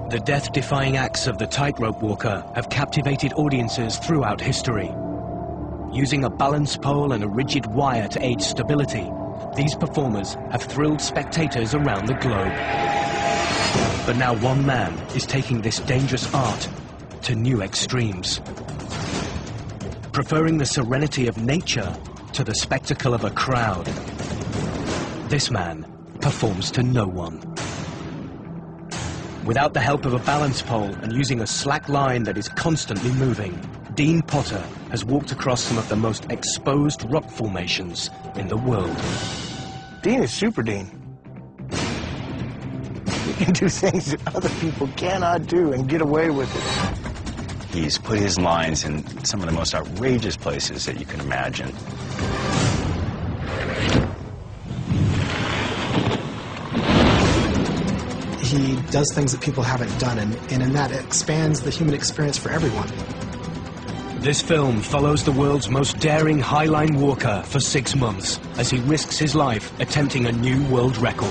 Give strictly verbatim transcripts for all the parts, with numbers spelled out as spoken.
The death-defying acts of the tightrope walker have captivated audiences throughout history. Using a balance pole and a rigid wire to aid stability, these performers have thrilled spectators around the globe. But now one man is taking this dangerous art to new extremes. Preferring the serenity of nature to the spectacle of a crowd, this man performs to no one. Without the help of a balance pole and using a slack line that is constantly moving, Dean Potter has walked across some of the most exposed rock formations in the world. Dean is Super Dean. He can do things that other people cannot do and get away with it. He's put his lines in some of the most outrageous places that you can imagine. He does things that people haven't done, and, and in that it expands the human experience for everyone. This film follows the world's most daring highline walker for six months as he risks his life attempting a new world record.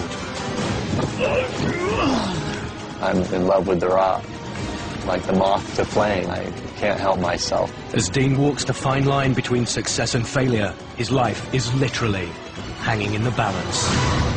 I'm in love with the rock, like the moth to flame. I can't help myself. As Dean walks the fine line between success and failure, his life is literally hanging in the balance.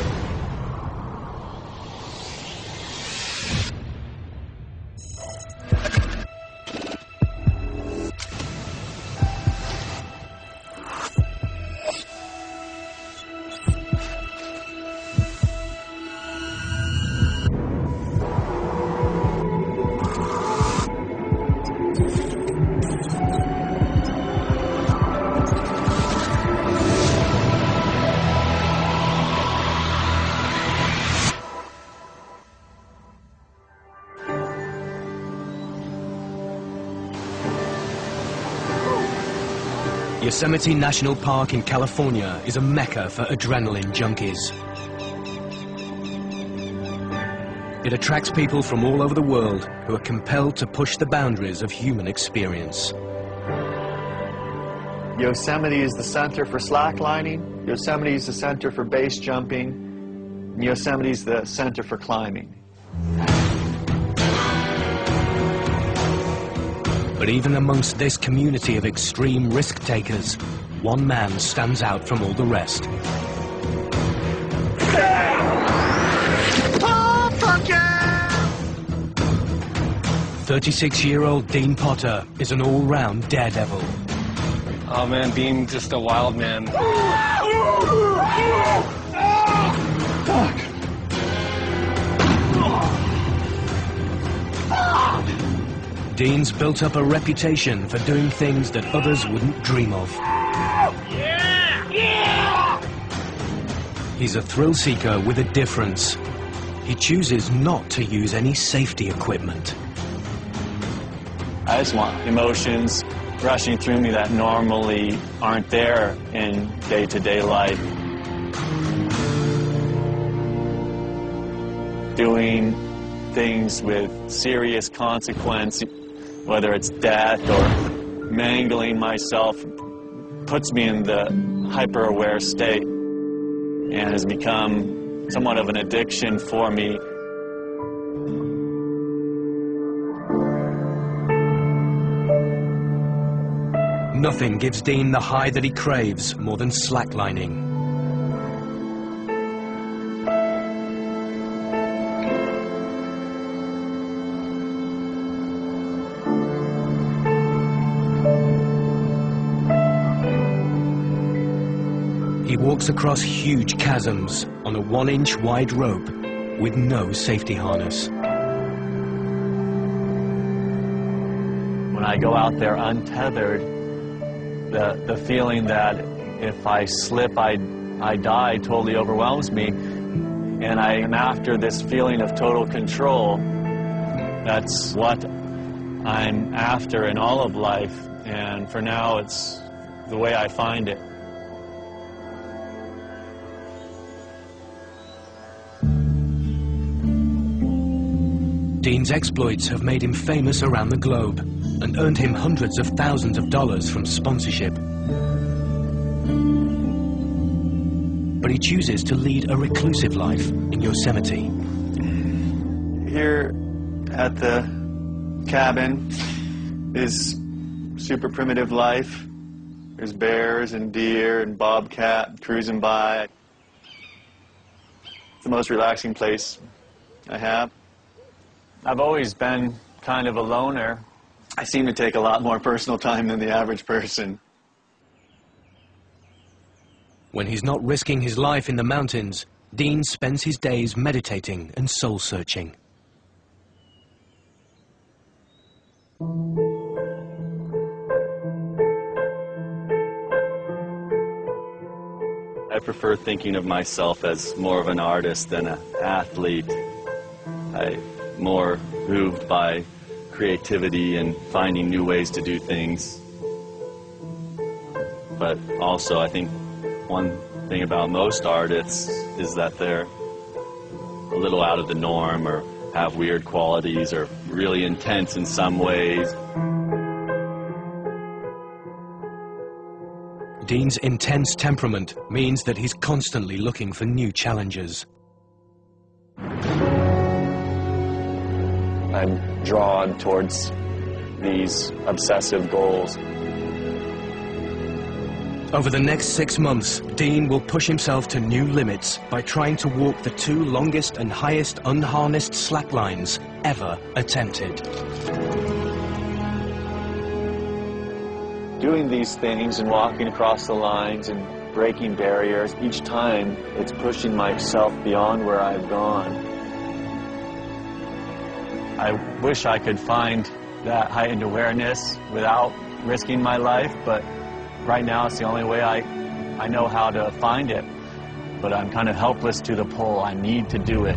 Yosemite National Park in California is a mecca for adrenaline junkies. It attracts people from all over the world who are compelled to push the boundaries of human experience. Yosemite is the center for slacklining. Yosemite is the center for base jumping. And Yosemite is the center for climbing. But even amongst this community of extreme risk takers, one man stands out from all the rest. Oh, fuck yeah! thirty-six-year-old Dean Potter is an all-round daredevil. Oh man, being just a wild man. Dean's built up a reputation for doing things that others wouldn't dream of. Yeah! Yeah! He's a thrill seeker with a difference. He chooses not to use any safety equipment. I just want emotions rushing through me that normally aren't there in day-to-day life. Doing things with serious consequence, whether it's death or mangling myself, puts me in the hyper-aware state and has become somewhat of an addiction for me. Nothing gives Dean the high that he craves more than slacklining. He walks across huge chasms on a one-inch wide rope with no safety harness. When I go out there untethered, the, the feeling that if I slip, I, I die totally overwhelms me. And I am after this feeling of total control. That's what I'm after in all of life. And for now, it's the way I find it. Dean's exploits have made him famous around the globe and earned him hundreds of thousands of dollars from sponsorship. But he chooses to lead a reclusive life in Yosemite. Here at the cabin is super primitive life. There's bears and deer and bobcat cruising by. It's the most relaxing place I have. I've always been kind of a loner. I seem to take a lot more personal time than the average person. When he's not risking his life in the mountains, Dean spends his days meditating and soul-searching. I prefer thinking of myself as more of an artist than an athlete. I'm more moved by creativity and finding new ways to do things. But also, I think one thing about most artists is that they're a little out of the norm or have weird qualities or really intense in some ways. Dean's intense temperament means that he's constantly looking for new challenges. I'm drawn towards these obsessive goals. Over the next six months, Dean will push himself to new limits by trying to walk the two longest and highest unharnessed slack lines ever attempted. Doing these things and walking across the lines and breaking barriers, each time it's pushing myself beyond where I've gone. I wish I could find that heightened awareness without risking my life, but right now it's the only way I, I know how to find it. But I'm kind of helpless to the pull. I need to do it.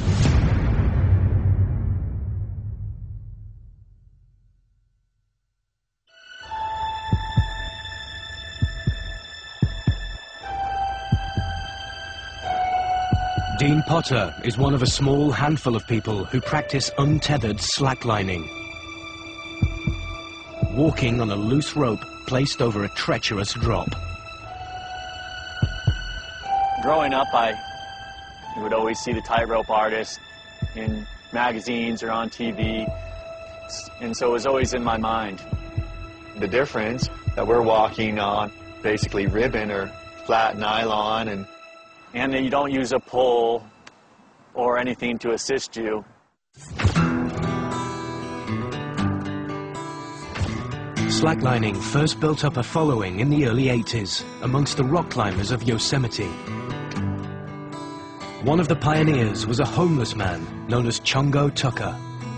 Dean Potter is one of a small handful of people who practice untethered slacklining. Walking on a loose rope placed over a treacherous drop. Growing up, I would always see the tightrope artists in magazines or on T V, and so it was always in my mind. The difference that we're walking on basically ribbon or flat nylon, and and that you don't use a pole or anything to assist you. Slacklining first built up a following in the early eighties amongst the rock climbers of Yosemite. One of the pioneers was a homeless man known as Chongo Tucker.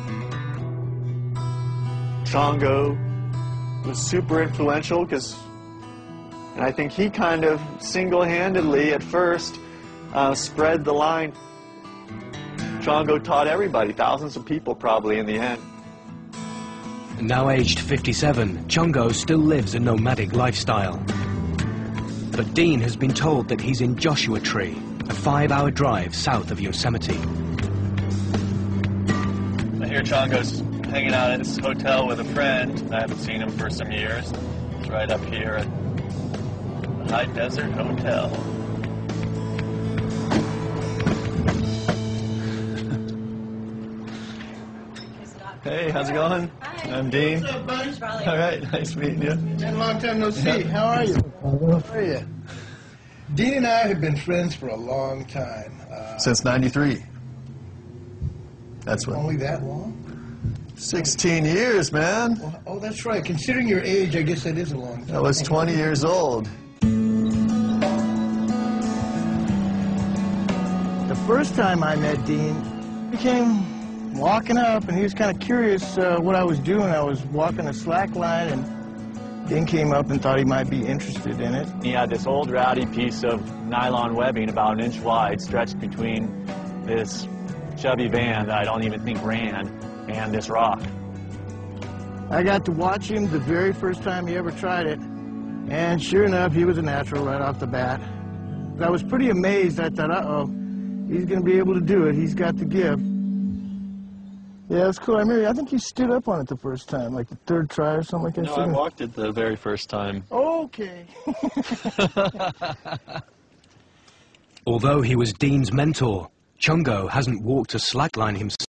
Chongo was super influential because, and I think he kind of single-handedly at first uh, spread the line. Chongo taught everybody, thousands of people probably in the end. Now aged fifty-seven, Chongo still lives a nomadic lifestyle. But Dean has been told that he's in Joshua Tree, a five-hour drive south of Yosemite. I hear Chongo's hanging out at his hotel with a friend. I haven't seen him for some years. It's right up here at the High Desert Hotel. Hey, how's it going? Hi. I'm Dean. What's up, buddy? All right, nice meeting you. Been a long time no see. How are you? How are you? Dean and I have been friends for a long time. Uh, Since ninety-three. That's what. Only that long? sixteen years, man. Well, oh, that's right. Considering your age, I guess that is a long time. I was twenty years old. The first time I met Dean, he came walking up, and he was kind of curious uh, what I was doing. I was walking a slack line, and Dean came up and thought he might be interested in it. He had this old rowdy piece of nylon webbing about an inch wide stretched between this Chevy van that I don't even think ran and this rock. I got to watch him the very first time he ever tried it, and sure enough, he was a natural right off the bat. I was pretty amazed. I thought, uh-oh, he's going to be able to do it. He's got the gift. Yeah, it's cool. I remember, I think you stood up on it the first time, like the third try or something like that. No, I walked it the very first time. Okay. Although he was Dean's mentor, Chongo hasn't walked a slackline himself.